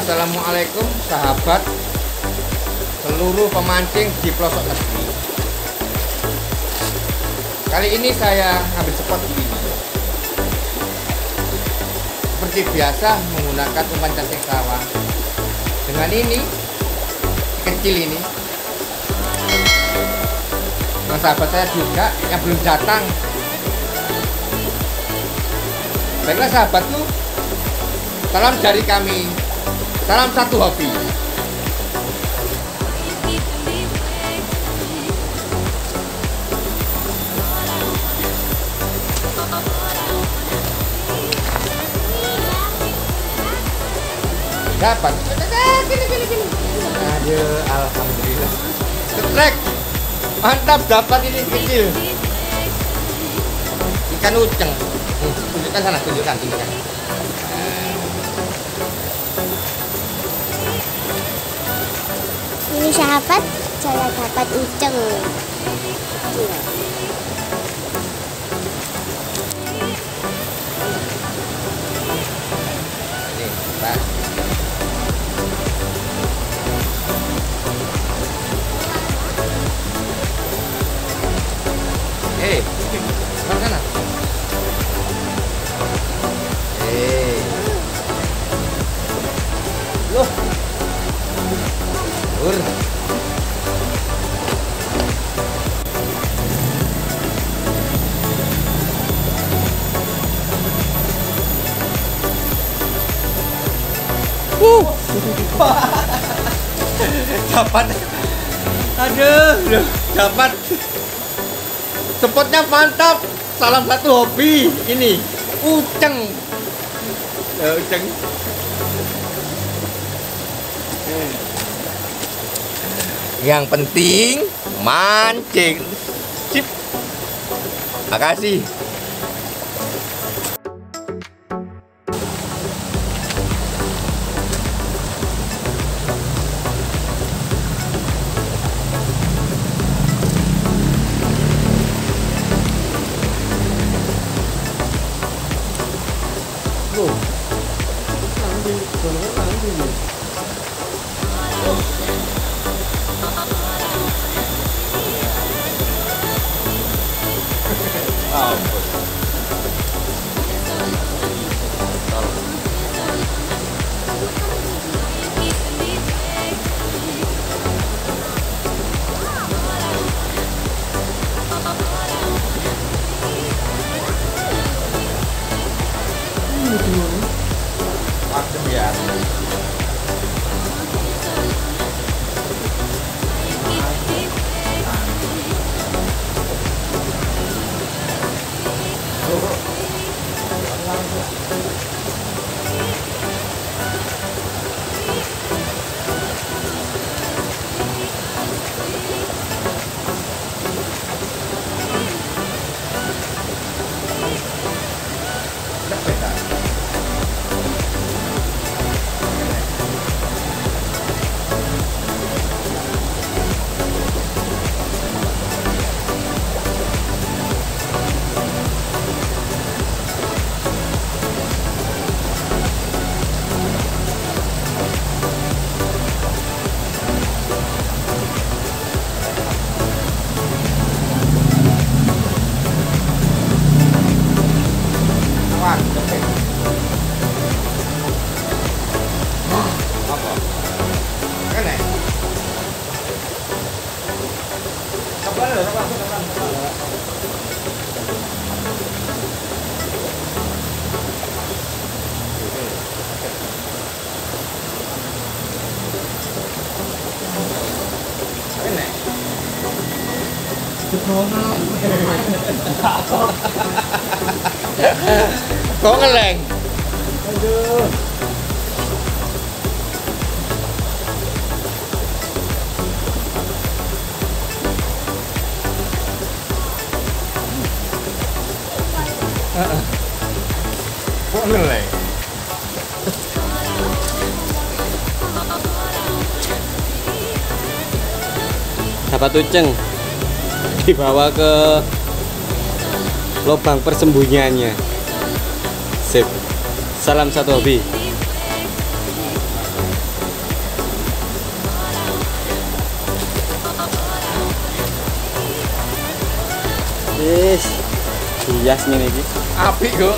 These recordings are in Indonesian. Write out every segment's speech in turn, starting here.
Assalamualaikum sahabat seluruh pemancing di pelosok negeri. Kali ini saya ambil spot di ini. Seperti biasa menggunakan umpan cacing sawah. Dengan ini kecil ini. Dengan sahabat saya juga yang belum datang. Baiklah sahabatku, salam dari kami. Salam satu hobi. Dapat. Gini. Aduh, alhamdulillah. Ketrek. Mantap, dapat ini kecil. Ikan uceng. Tunjukkan sana, tunjukkan. Ini sahabat, saya dapat uceng. Ini, Pak. Sana. Loh. Dapat. Aduh, dapat. Spotnya mantap. Salam satu hobi. Ini uceng. Uceng. Yang penting mancing. Sip. Makasih. Adem ya. Kok ngeleng? Aduh. Kok ngeleng? Dapat uceng, dibawa ke lubang persembunyiannya. Sip. Salam satu hobi. Wis. Hias ngene iki. Apik kok.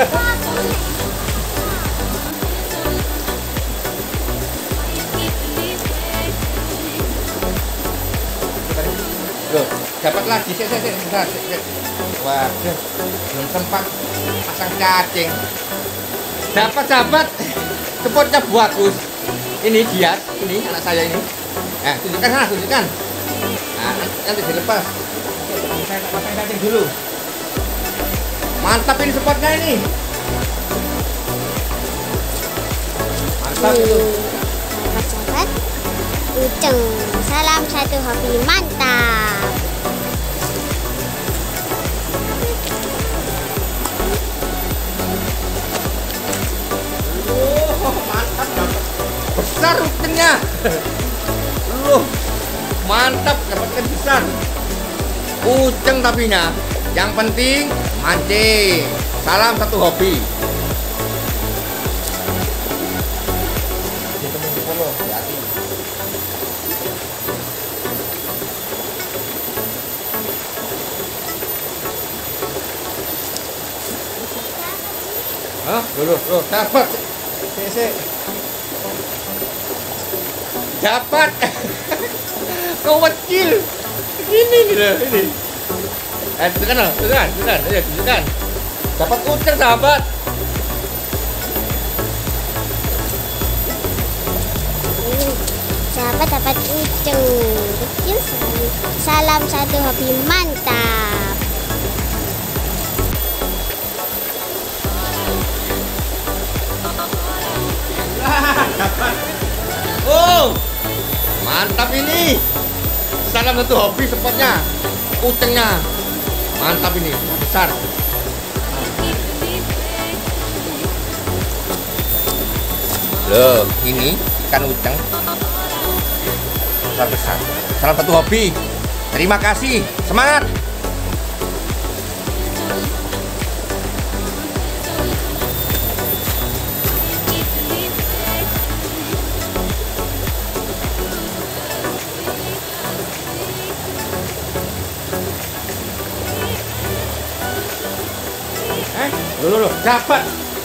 Loh, dapat lagi sih. Waduh, belum sempat pasang cacing. Dapat, spotnya bagus. Ini dia, ini anak saya ini. Tunjukkan sana, tunjukkan. Nah, nanti dilepas. Saya pasang cacing dulu. Mantap ini spotnya ini. Mantap itu. Sahabat-sahabat Uceng, salam satu hobi mantap. Mantap, dapat besar ucengnya. Loh, mantap, dapatkan besar uceng tapinya. Yang penting mancing. Salam satu hobi. Hati-hati. Hah? Loh, dapat. Sik. Dapat. Kau kecil. Ini. Tunjukkan. Ayo, tunjukkan. Dapat uceng, sahabat. Sahabat dapat uceng kecil sekali. Salam satu hobi mantap. Dapat. Oh, mantap ini. Salam satu hobi spotnya. Ucengnya. Mantap ini, besar. Loh, ini ikan uceng. Besar. Salam satu hobi. Terima kasih. Semangat. Loh, dapat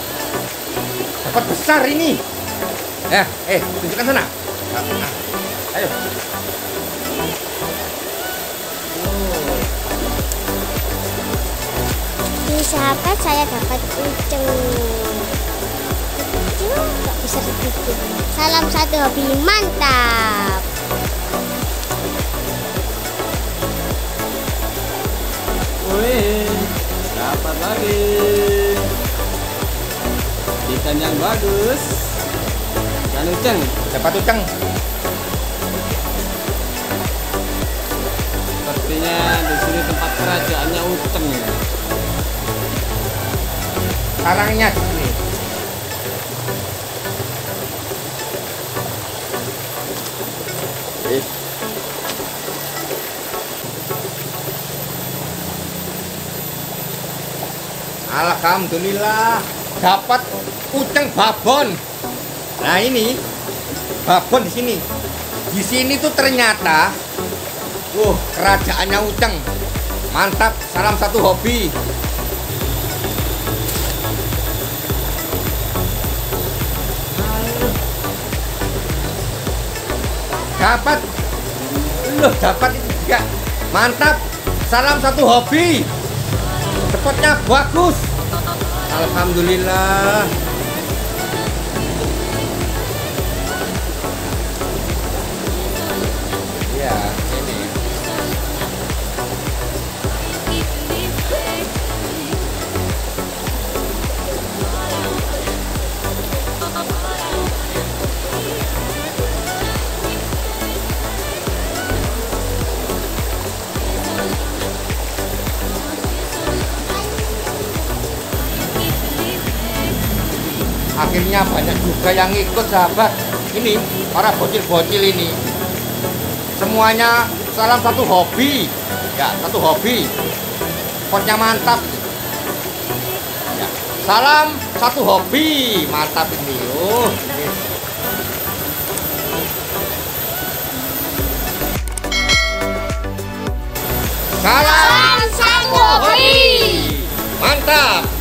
besar ini. Tunjukkan sana. Ayo. Di sahabat saya dapat uceng kecil, nggak bisa sedikit. Salam satu hobi mantap. Wih, dapat lagi ikan yang bagus. Ikan uceng. Dapat uceng. Sepertinya di sini tempat kerajaannya uceng ya. Sarangnya di sini. Alhamdulillah dapat uceng babon. Nah ini babon di sini. Di sini tuh ternyata, kerajaannya uceng. Mantap, salam satu hobi. Dapat, dapat itu juga. Mantap, salam satu hobi. Spotnya bagus. Alhamdulillah. Ya, ini. Akhirnya banyak juga yang ikut, sahabat. Ini para bocil-bocil ini semuanya salam satu hobi. Ya, satu hobi. Spotnya mantap. Ya, salam satu hobi. Mantap ini. Salam Salam satu mantap.